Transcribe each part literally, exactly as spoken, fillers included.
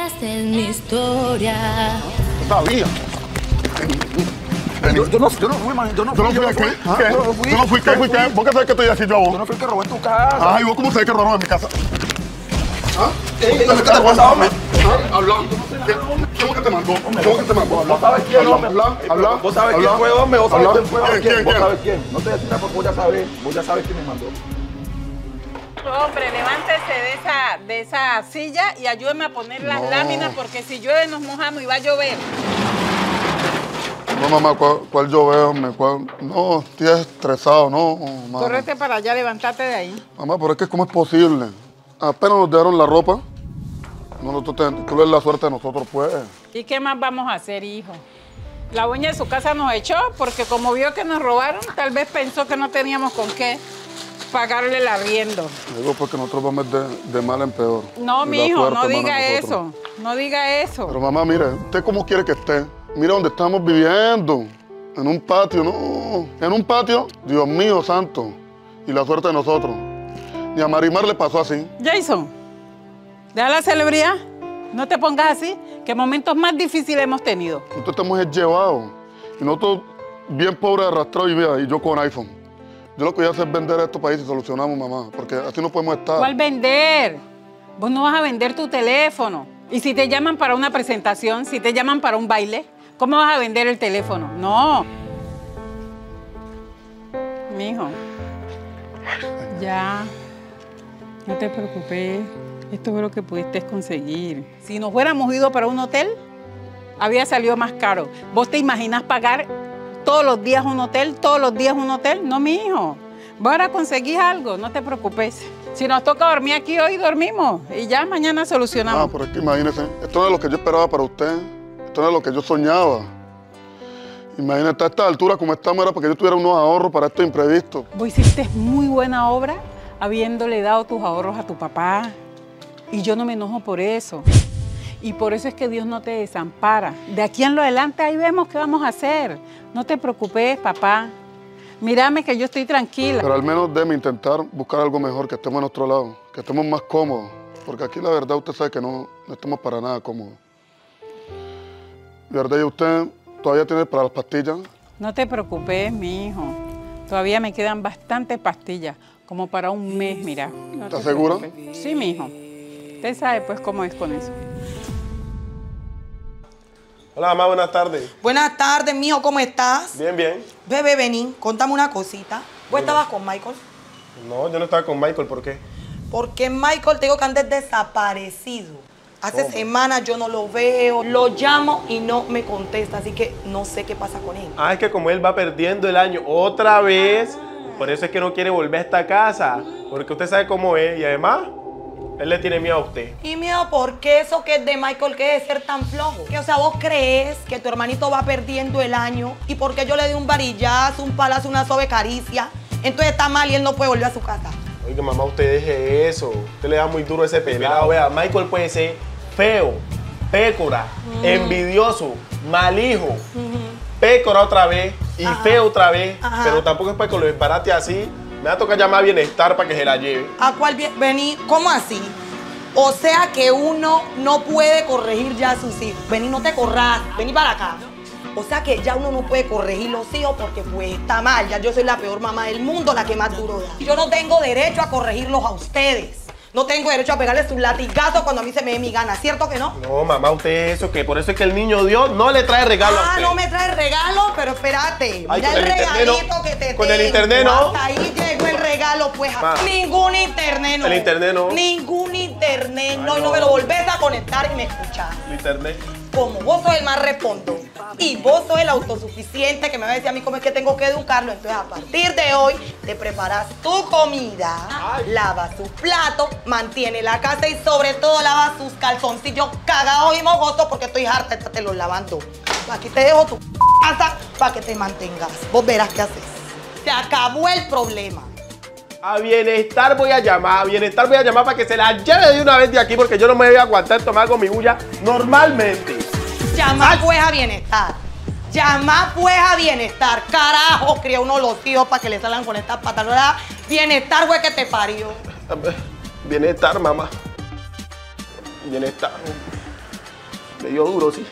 Esta es mi historia. Sabía. Yo, yo, no, yo no fui, man. Yo no ¿Yo fui. no fui a qué? ¿Qué? Yo no fui. ¿Yo no fui qué? ¿Fui qué? ¿Vos qué sabes que estoy así yo a vos? Yo no fui el que robó en tu casa. Ay, ¿vos cómo sabes que robaron en mi casa? ¿Ah? Ey, ¿Qué ¿qué te pasa, hombre? ¿Ah? Habla. ¿Qué? ¿Cómo que te mandó? ¿Cómo que te mandó? ¿Vos sabes quién, hombre? Habla, habla. ¿Vos sabes habla, quién fue, hombre? ¿Vos sabes habla. quién fue? ¿Quién, quién, ¿Vos quién? sabes quién? No te decís nada porque vos ya sabes. Vos ya sabes quién me mandó. Hombre, levántese de esa, de esa silla y ayúdeme a poner las No. láminas porque si llueve nos mojamos y va a llover. No, mamá, ¿cuál, cuál yo veo? hombre? ¿Cuál? No, estoy estresado, no, mamá. Correte para allá, levántate de ahí. Mamá, pero es que ¿cómo es posible? Apenas nos dejaron la ropa. Nosotros tenemos que ver la suerte de nosotros, pues. ¿Y qué más vamos a hacer, hijo? La dueña de su casa nos echó porque como vio que nos robaron, tal vez pensó que no teníamos con qué pagarle el arriendo. Digo, porque nosotros vamos de, de mal en peor. No, Y mi la hijo, suerte, no hermano, diga nosotros. eso. No diga eso. Pero mamá, mire, ¿usted cómo quiere que esté? Mira dónde estamos viviendo. En un patio, no. En un patio, Dios mío santo. Y la suerte de nosotros. Ni a Marimar le pasó así. Jason, deja la celebridad. No te pongas así, que momentos más difíciles hemos tenido. Nosotros estamos llevados. Y nosotros bien pobres, arrastrados y, mira, y yo con iPhone. Yo lo que voy a hacer es vender a estos países y solucionamos, mamá. Porque así no podemos estar. ¿Cuál vender? Vos no vas a vender tu teléfono. Y si te llaman para una presentación, si te llaman para un baile, ¿cómo vas a vender el teléfono? No. Mijo. Ya. No te preocupes. Esto fue lo que pudiste conseguir. Si nos hubiéramos ido para un hotel, había salido más caro. ¿Vos te imaginas pagar todos los días un hotel, todos los días un hotel? No, mi hijo. Vos ahora conseguís algo, no te preocupes. Si nos toca dormir aquí hoy, dormimos. Y ya mañana solucionamos. Ah, pero es que imagínese, esto no es lo que yo esperaba para usted. Esto no es lo que yo soñaba. Imagínate a esta altura como estamos, era para que yo tuviera unos ahorros para estos imprevistos. Vos hiciste muy buena obra habiéndole dado tus ahorros a tu papá. Y yo no me enojo por eso. Y por eso es que Dios no te desampara. De aquí en lo adelante ahí vemos qué vamos a hacer. No te preocupes, papá. Mírame que yo estoy tranquila. Pero al menos déme intentar buscar algo mejor, que estemos a nuestro lado, que estemos más cómodos. Porque aquí la verdad usted sabe que no, no estamos para nada cómodos. ¿Verdad? ¿Y usted todavía tiene para las pastillas? No te preocupes, mi hijo. Todavía me quedan bastantes pastillas, como para un mes, mira. No ¿Estás te segura? preocupes. Sí, mi hijo. Usted sabe pues cómo es con eso. Hola, mamá, buenas tardes. Buenas tardes, mijo, ¿cómo estás? Bien, bien. Bebé, vení, contame una cosita. ¿Vos estabas con Michael? No, yo no estaba con Michael, ¿por qué? Porque Michael, te digo que antes desaparecido. Hace semanas yo no lo veo, lo llamo y no me contesta, así que no sé qué pasa con él. Ah, es que como él va perdiendo el año otra vez, por eso es que no quiere volver a esta casa, porque usted sabe cómo es y además, él le tiene miedo a usted. Y miedo, ¿por qué eso que es de Michael que es ser tan flojo? Que, o sea, vos crees que tu hermanito va perdiendo el año y porque yo le di un varillazo, un palazo, una suave caricia, entonces está mal y él no puede volver a su casa. Oiga, mamá, usted deje eso. Usted le da muy duro a ese pelado. Vea, Michael puede ser feo, pécora, mm. envidioso, mal hijo, mm-hmm. pécora otra vez y Ajá. feo otra vez, Ajá. pero tampoco es para que lo desbarate así. Me va a tocar llamar a Bienestar para que se la lleve. ¿A cuál bien? Vení, ¿cómo así? O sea que uno no puede corregir ya a sus hijos. Vení, no te corras, vení para acá. O sea que ya uno no puede corregir los hijos porque pues está mal. Ya yo soy la peor mamá del mundo, la que más duro da. Y yo no tengo derecho a corregirlos a ustedes. No tengo derecho a pegarles un latigazo cuando a mí se me dé mi gana, ¿cierto que no? No, mamá, usted es eso, que por eso es que el niño Dios no le trae regalo ah, a usted. Ah, no me trae regalo, pero espérate. Ay, mira el, el regalito no. que te Con tengo. el internet no. Hasta ahí llegó el regalo, pues. Ma. Ningún internet no. El internet no. Ningún internet Ay, no. no. Y no me lo volvés a conectar y me escuchás. El internet. Como vos sos el más respondo y vos sos el autosuficiente que me va a decir a mí cómo es que tengo que educarlo, entonces a partir de hoy te preparas tu comida, Ay. lavas sus platos, mantiene la casa y sobre todo lavas sus calzoncillos cagados y mojosos porque estoy harta de estarlos lavando. Aquí te dejo tu casa para que te mantengas. Vos verás qué haces. Se acabó el problema. A Bienestar voy a llamar, a Bienestar voy a llamar para que se la lleve de una vez de aquí porque yo no me voy a aguantar tomar con mi bulla normalmente. Llama pues a Bienestar. Llama pues a Bienestar. Carajo, cría uno los hijos para que le salgan con estas pantalones. Bienestar, güey, que te parió. Bienestar, mamá. Bienestar. Le dio duro, sí.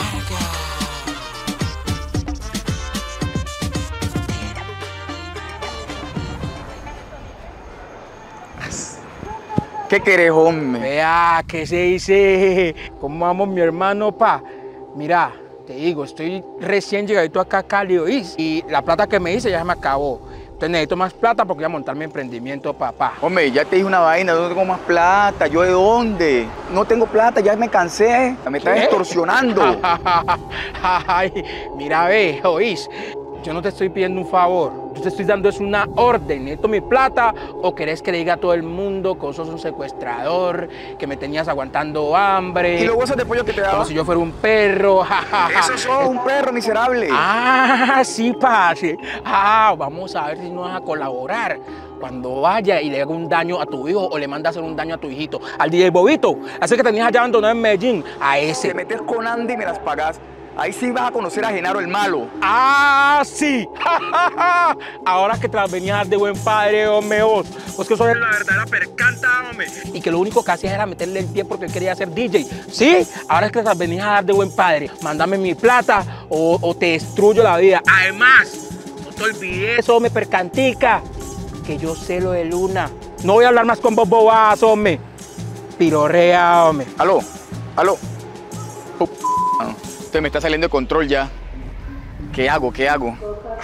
¿Qué querés, hombre? Vea, ¿qué se dice? ¿Cómo vamos, mi hermano, pa? Mira, te digo, estoy recién llegadito acá a Cali, ¿oís? Y la plata que me hice ya se me acabó. Entonces necesito más plata porque voy a montar mi emprendimiento, papá. Hombre, ya te dije una vaina, no tengo más plata. ¿Yo de dónde? No tengo plata, ya me cansé. Me estás extorsionando. Ay, mira, ve, ¿oís? Yo no te estoy pidiendo un favor, yo te estoy dando es una orden. ¿Necesito mi plata o querés que le diga a todo el mundo que vos sos un secuestrador, que me tenías aguantando hambre? ¿Y los huesos de pollo que te daba? Como si yo fuera un perro. Eso sos un perro miserable. Ah, sí, parce. Ah, vamos a ver si nos vas a colaborar. Cuando vaya y le haga un daño a tu hijo o le manda a hacer un daño a tu hijito. Al D J Bobito, ese que tenías allá abandonado en Medellín, a ese. Te metes con Andy y me las pagas. Ahí sí vas a conocer a Genaro el malo. ¡Ah, sí! Ahora que te las venías a dar de buen padre, hombre, vos. Vos que sos la verdadera percanta, hombre. Y que lo único que hacías era meterle el pie porque él quería ser D J. ¿Sí? Ahora es que te las venías a dar de buen padre. Mándame mi plata o, o te destruyo la vida. Además, no te olvides, hombre, percantica, que yo sé lo de Luna. No voy a hablar más con vos bobadas, hombre. Pirorrea, hombre. Aló, aló. Uh, Usted me está saliendo de control ya. ¿Qué hago? ¿Qué hago?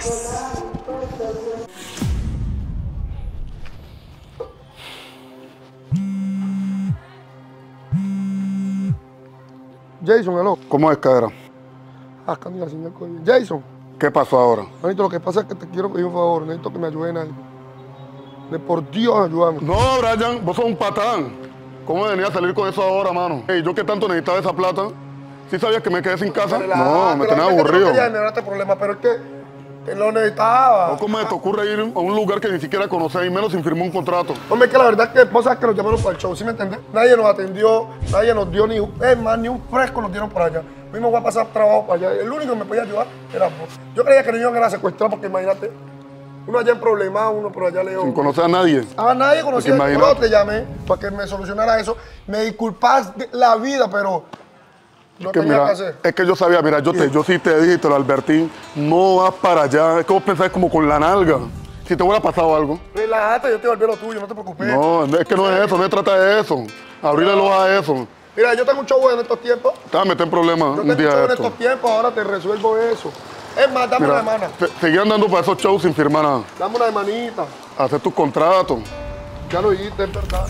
Jason, hello. ¿Cómo es, cadera? Ah, Camila, señor Coño. Jason. ¿Qué pasó ahora? Manito, lo que pasa es que te quiero pedir un favor. Necesito que me ayuden ahí. De por Dios, ayúdame. No, Brian, vos sos un patán. ¿Cómo venía a salir con eso ahora, mano? Hey, yo que tanto necesitaba esa plata. ¿Sí sabías que me quedé sin casa? No, me tenía aburrido. No, no este problema, pero es que, que lo necesitaba. ¿Cómo te ocurre ir a un lugar que ni siquiera conocés y menos sin firmar un contrato? Hombre, que la verdad es que vos sabes que nos llamaron para el show, ¿sí me entendés? Nadie nos atendió, nadie nos dio ni un, es más, ni un fresco nos dieron para allá. Mismo voy a pasar trabajo para allá. El único que me podía ayudar era vos. Yo creía que no iban a secuestrar porque imagínate, uno allá en problemas, uno por allá leo. Sin conocer a nadie. A nadie conocía. Yo te llamé para que me solucionara eso. Me disculpas la vida, pero no que tenía mira, que hacer. Es que yo sabía, mira, yo, te, yo sí te dije, te lo advertí, no vas para allá. Es que vos pensás como con la nalga. Si te hubiera pasado algo. Relájate, yo te volví lo tuyo, no te preocupes. No, es que no es eso, no se trata de eso. Abrirle los ojos a eso. Mira, yo tengo un show en estos tiempos. Te vas a meter en problemas Yo un tengo un día show de en esto. estos tiempos, ahora te resuelvo eso. Es más, dame Mira, una semana. Seguí andando para esos shows sin firmar nada. Dame una semanita. Hacer tus contratos. Ya lo dijiste, es verdad.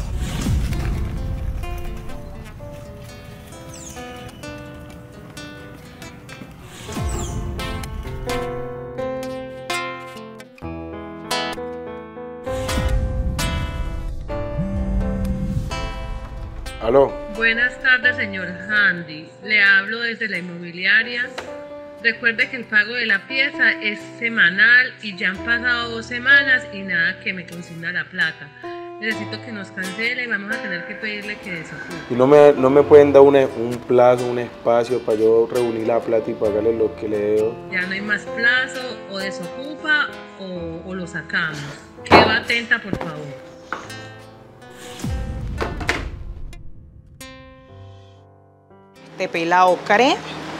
Aló. Buenas tardes, señor Handy. Le hablo desde la inmobiliaria. Recuerde que el pago de la pieza es semanal y ya han pasado dos semanas y nada que me consigna la plata. Necesito que nos cancele y vamos a tener que pedirle que desocupe. ¿Y no me, no me pueden dar una, un plazo, un espacio para yo reunir la plata y pagarle lo que le debo? Ya no hay más plazo, o desocupa o, o lo sacamos. Quedo atenta, por favor. Te pelao, ¿cree?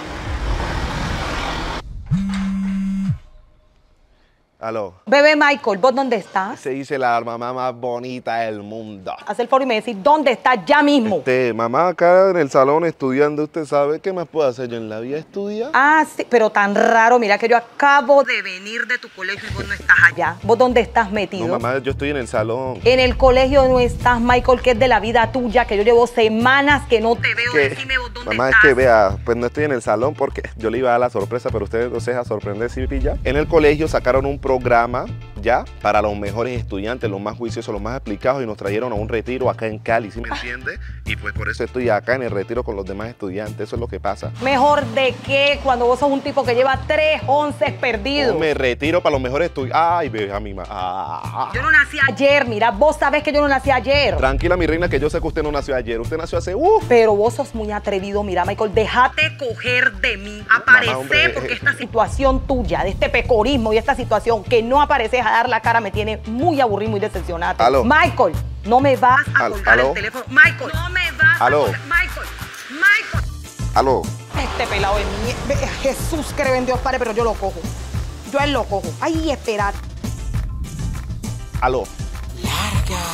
Aló. Bebé Michael, ¿vos dónde estás? Se dice la mamá más bonita del mundo. Haz el favor y me decís dónde estás ya mismo. Este, mamá, acá en el salón estudiando, ¿usted sabe qué más puedo hacer yo en la vida? ¿Estudiar? Ah, sí, pero tan raro. Mira que yo acabo de venir de tu colegio y vos no estás allá. ¿Vos dónde estás metido? No, mamá, yo estoy en el salón. En el colegio no estás, Michael, que es de la vida tuya, que yo llevo semanas que no te veo. ¿Qué? Decime vos dónde Mamá, estás. es que vea, pues no estoy en el salón porque yo le iba a dar la sorpresa, pero ustedes no se dejan sorprender, ¿sí, pilla? En el colegio sacaron un programa ya para los mejores estudiantes, los más juiciosos, los más explicados y nos trajeron a un retiro acá en Cali, ¿sí me entiende? Y pues por eso estoy acá en el retiro con los demás estudiantes, eso es lo que pasa. ¿Mejor de qué? Cuando vos sos un tipo que lleva tres once perdidos. No, me retiro para los mejores estudiantes. Ay, ve a mi mamá. Ah. Yo no nací ayer, mira, vos sabés que yo no nací ayer. Tranquila, mi reina, que yo sé que usted no nació ayer, usted nació hace... Uh. Pero vos sos muy atrevido, mira, Michael, déjate coger de mí. Aparecé hombre, porque eh, esta situación tuya, de este pecorismo y esta situación que no apareces a dar la cara me tiene muy aburrido, muy decepcionado. Aló. Michael, no me vas a Al- colgar aló. el teléfono. Michael, no me vas Aló. a colgar. Michael, Michael. Aló. Este pelado de mí, Jesús cree en Dios Padre, pero yo lo cojo. Yo a él lo cojo. Ay, esperar. Aló. Larga.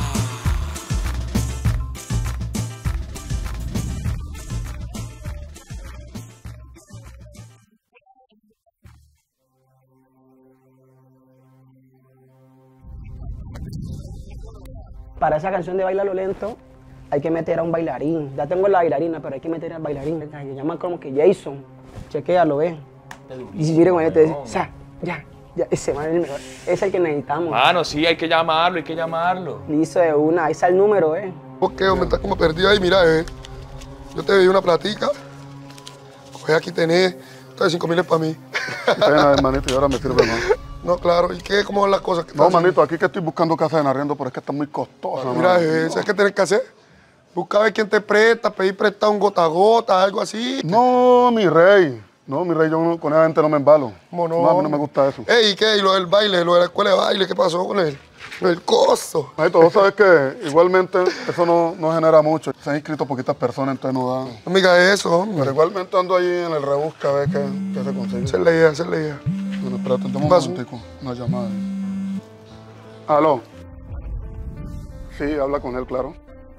Para esa canción de Baila lo Lento hay que meter a un bailarín. Ya tengo la bailarina, pero hay que meter al bailarín. Se llama como que Jason. Chequéalo, ve. Y si mire con él te dice, o sea, ya, ya, ese man es el mejor. Ese es el que necesitamos. Mano, sí, hay que llamarlo, hay que llamarlo. Listo de una, ahí está el número, eh. ¿Por qué, hombre? Estás como perdido ahí, mira, eh. Yo te di una platica. Coge aquí tenés. Entonces cinco mil es para mí. Pena, hermanito, y ahora me sirve más. No, claro. ¿Y qué? ¿Cómo van las cosas? No, manito, aquí que estoy buscando casa en arriendo, pero es que está muy costosa. Mira, eh, ¿sabes qué tienes que hacer? Busca a ver quién te presta, pedir prestado un gota a gota, algo así. No, mi rey. No, mi rey, yo no- con esa gente no me embalo. ¿Cómo no? No, a mí no me gusta eso. Ey, ¿y qué? ¿Y lo del baile? ¿Lo de la escuela de baile? ¿Qué pasó con él? El costo. Manito, vos sabes que igualmente eso no, no genera mucho. Se han inscrito poquitas personas, entonces no da. No me digas eso, hombre. Pero igualmente ando ahí en el rebusque a ver qué, qué se consigue. Esa es la idea, esa es la idea. Bueno, espérate, dame un Paso. momentico. Una llamada. ¿Aló? Sí, habla con él, claro.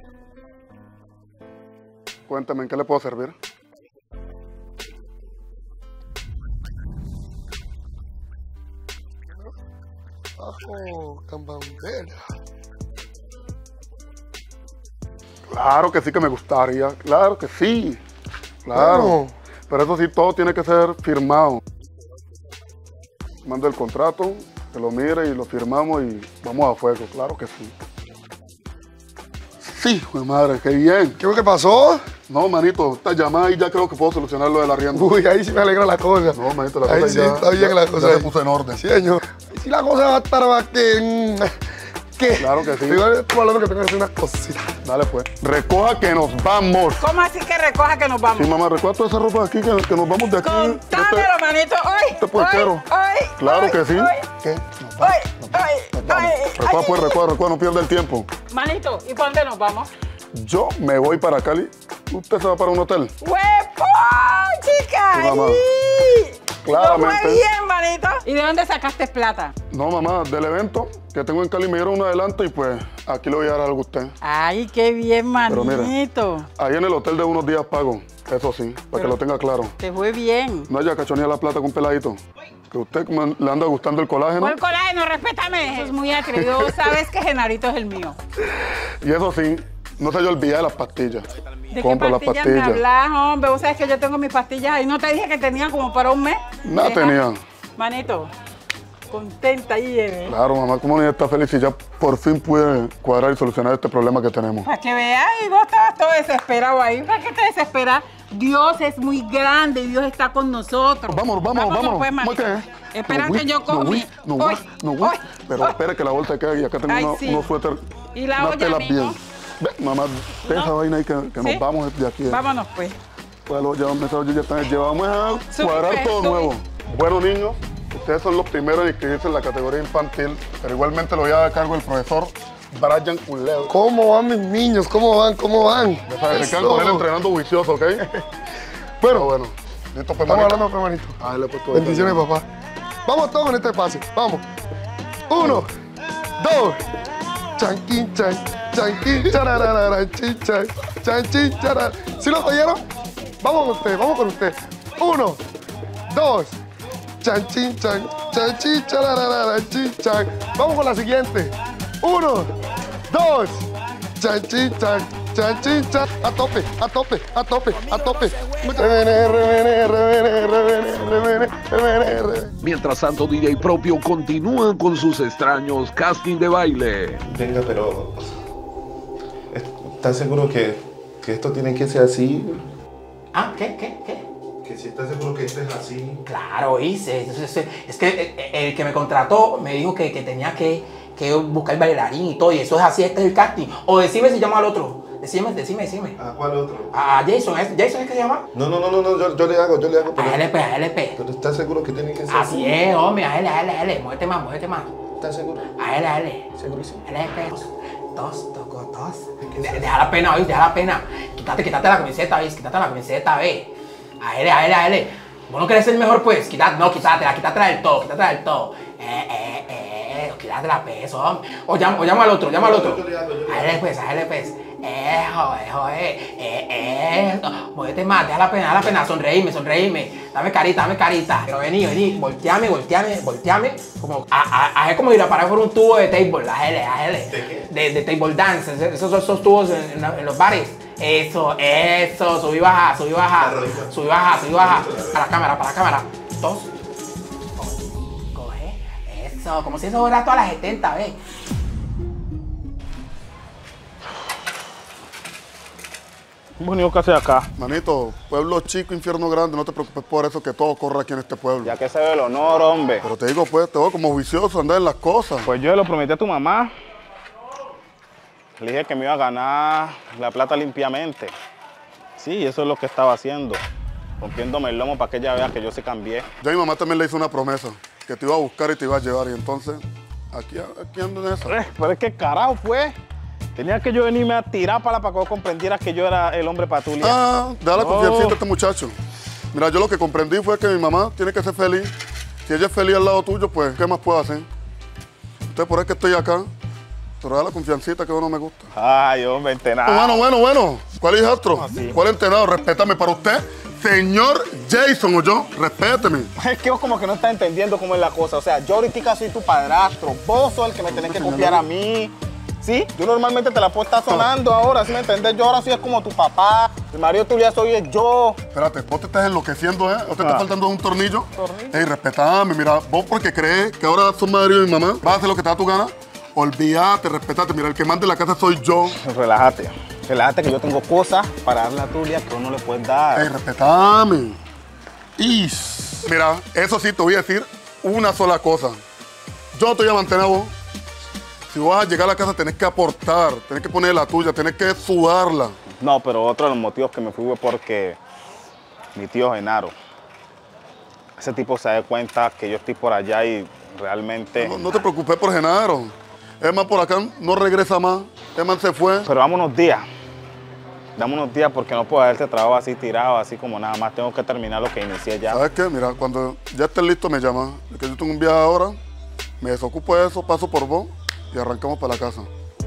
Cuéntame, ¿en qué le puedo servir? Ajo, cambambera. Claro que sí que me gustaría, claro que sí, claro. Bueno. Pero eso sí, todo tiene que ser firmado. Mando el contrato, que lo mire y lo firmamos y vamos a fuego, claro que sí. Sí, mi madre, qué bien. ¿Qué fue que pasó? No, manito, esta llamada y ya creo que puedo solucionar lo del arriendo. Uy, ahí sí me alegra la cosa. No, manito, la Ahí cosa sí, ya, está bien ya- la cosa ya ahí. se puso en orden. Sí, señor. Y si la cosa va a estar más que... ¿Qué? Claro que sí. Igual estoy hablando que tengo que hacer unas cositas. Dale pues. Recoja que nos vamos. ¿Cómo así que recoja que nos vamos? Sí, mamá, recoja toda esa ropa de aquí, que, que nos vamos de aquí. Contámelo, manito, hoy. Este puerquero. Hoy, hoy, Claro hoy, que sí. hoy, ¿Qué? hoy, hoy, hoy. Recoja pues, recoja, recoja, no pierda el tiempo. Manito, ¿y para dónde nos vamos? Yo me voy para Cali. ¿Usted se va para un hotel? ¡Huepo, chica! Sí, mamá. ¡Ay! Claramente. Lo fue bien, manito. ¿Y de dónde sacaste plata? No, mamá, del evento que tengo en Cali me dieron un adelanto y pues aquí le voy a dar algo a usted. Ay, qué bien, Pero mira, manito. ahí en el hotel de unos días pago. Eso sí, para Pero- que lo tenga claro. Te fue bien. No haya cachonía la plata con un peladito. Que usted como le anda gustando el colágeno. ¿Cuál colágeno? Respétame. Eso es muy atrevido. Sabes que Genarito es el mío. Y eso sí, no se haya olvidado de las pastillas. ¿De Compra qué las pastillas me pastillas. hablas, hombre? Vos sabés que yo tengo mis pastillas ahí. ¿No te dije que tenía como para un mes? Nada Deja- tenía. Manito, contenta ahí, eh. Claro, mamá, como niña está feliz y ya por fin pude cuadrar y solucionar este problema que tenemos. Para que veas, y vos estabas todo desesperado ahí. ¿Para qué te desesperas? Dios es muy grande y Dios está con nosotros. Vámonos, vámonos, vámonos. Pues, ¿Cómo es manito. que? Espera No, que güey, yo no, come. güey, no, Hoy, güey, no, güey. hoy, Pero hoy. espere que la bolsa quede y acá tengo Ay, uno- sí. unos suéter, ¿Y la unas olla, telas amigo? bien. Ve, mamá, deja esa vaina ahí que, que ¿Sí? nos vamos de aquí. eh. Vámonos, pues. Pues los ya, esos ya están llevamos a Subí, cuadrar pues, todo subí. nuevo. Bueno, niños, ustedes son los primeros en inscribirse en la categoría infantil, pero igualmente lo voy a dar a cargo el profesor Brian Culeo. ¿Cómo van mis niños? ¿Cómo van? ¿Cómo van? Ya saben, se quedan con él entrenando juicioso, ¿ok? Bueno, bueno. Listo, pues, Estamos manito. hablando, pues, manito. Ah, le he puesto Bendiciones, papá. Vamos todos en este pase. Vamos. Uno, dos. Chanquín, chan, chanquín, chararara, chin, chan, chanquín, charara. ¿Sí lo oyeron? Vamos con usted, vamos con usted. Uno, dos. Chanchín, chan, chanchín, chararara, chin, chan. Vamos con la siguiente. Uno, dos. Chanchín, chan, chanchín, chan. A tope, a tope, a tope, a tope. Revene, revene, revene, revene, revene, revene, revene. Mientras tanto, D J Propio continúan con sus extraños casting de baile. Venga, pero... ¿Estás seguro que, que esto tiene que ser así? Ah, ¿qué, qué, qué? Que si estás seguro que esto es así. Claro, hice. Entonces, eh, es que eh, el que me contrató me dijo que, que tenía que, que buscar bailarín y todo, y eso es así, este es el casting. O decime si llamo al otro. Decime, decime, decime. ¿A cuál otro? A Jason, ¿es, ¿Jason es que se llama? No, no, no, no, no yo, yo le hago, yo le hago. Pero, A L P, a L P. pero ¿estás seguro que tiene que ser así? Así es, hombre, a L, a L, a L. Muévete más, muévete más. ¿Estás seguro? A L, a L. Segurísimo. A L P. tos, toco, tos. De- Deja la pena, ¿ves? Deja la pena. Quítate, quítate la camiseta, ¿ves? Quítate la camiseta, ¿ves? A él, a él, a él. ¿Vos no querés ser mejor, pues? Quítate, no, quítatela, quítatela del todo, quítatela del todo. Eh, eh, eh, quítatela, peso, hombre. O llama, o llama al otro, llama al otro. A él, pues, a él, pues. Ejo, ejo, eh, eh, eh. Muévete más, deja la pena, deja la pena. Sonreíme, sonreíme. Dame carita, dame carita. Pero vení, vení, volteame, volteame, volteame. Como, a, a, a él como ir a parar por un tubo de table, a él, a él. De, de table dance, esos, esos tubos en, en, en los bares. Eso, eso, subí, baja, subí, baja. Subí, baja, subí, baja. Para la cámara, para la cámara. Dos. Coge. Eso, como si eso fuera todas las setenta, ¿ves? Bueno, ¿qué hace acá? Manito, pueblo chico, infierno grande, no te preocupes por eso, que todo corre aquí en este pueblo. Ya que se ve el honor, hombre. Pero te digo, pues, te veo como vicioso, andar en las cosas. Pues yo le lo prometí a tu mamá. Le dije que me iba a ganar la plata limpiamente. Sí, eso es lo que estaba haciendo. Rompiéndome el lomo para que ella vea que yo sí cambié. Yo a mi mamá también le hice una promesa, que te iba a buscar y te iba a llevar, y entonces, aquí, aquí ando en eso. Eh, pero es que carajo, pues. Tenía que yo venirme a tirar para para que vos comprendieras que yo era el hombre patulia. Ah, da la No. confianza a este muchacho. Mira, yo lo que comprendí fue que mi mamá tiene que ser feliz. Si ella es feliz al lado tuyo, pues, ¿qué más puedo hacer? Entonces, por eso que estoy acá. Pero da la confiancita que uno me gusta. Ay, hombre, entrenado. Bueno, bueno, bueno. ¿Cuál hijastro? Así. ¿Cuál entrenado? Respétame para usted, señor Jason, o yo. Respéteme. Es que vos como que no estás entendiendo cómo es la cosa. O sea, yo ahorita soy tu padrastro. Vos sos el que me tenés que copiar a mí. ¿Sí? Yo normalmente te la puedo estar sonando ahora, ¿sí me entendés? Yo ahora soy como tu papá. El marido tuyo soy es yo. Espérate, vos te estás enloqueciendo, ¿eh? ¿O te Ah. está faltando un tornillo? ¿Tornillo? Ey, respetame, mira, vos porque crees que ahora sos marido de mi mamá, vas a hacer lo que te da tu gana. Olvídate, respetate, mira, el que manda en la casa soy yo. Relájate. Relájate que yo tengo cosas para darle a Tulia que vos no le puedes dar. Ey, respetame. Ish. Mira, eso sí te voy a decir una sola cosa. Yo no te voy a mantener a vos. Si vas a llegar a la casa, tenés que aportar, tenés que poner la tuya, tenés que sudarla. No, pero otro de los motivos que me fui fue porque mi tío Genaro, ese tipo se da cuenta que yo estoy por allá y realmente... No, no te preocupes por Genaro. Es más, por acá no regresa más. Es más, se fue. Pero dame unos días. Dame unos días porque no puedo haber este trabajo así tirado, así como nada más. Tengo que terminar lo que inicié ya. ¿Sabes qué? Mira, cuando ya estés listo me llamas. Es que yo tengo un viaje ahora, me desocupo de eso, paso por vos y arrancamos para la casa.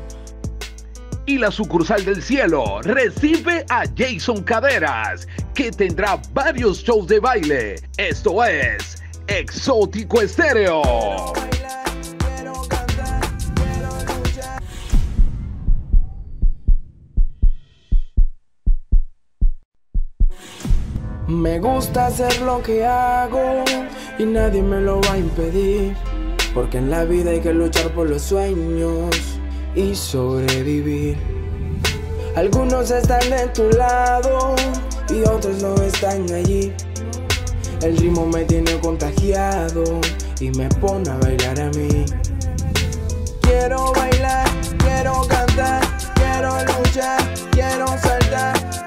Y la sucursal del cielo recibe a Jason Caderas, que tendrá varios shows de baile. Esto es Exótico Estéreo. Me gusta hacer lo que hago y nadie me lo va a impedir, porque en la vida hay que luchar por los sueños y sobrevivir. Algunos están de tu lado y otros no están allí. El ritmo me tiene contagiado y me pone a bailar a mí. Quiero bailar, quiero cantar, quiero luchar, quiero saltar.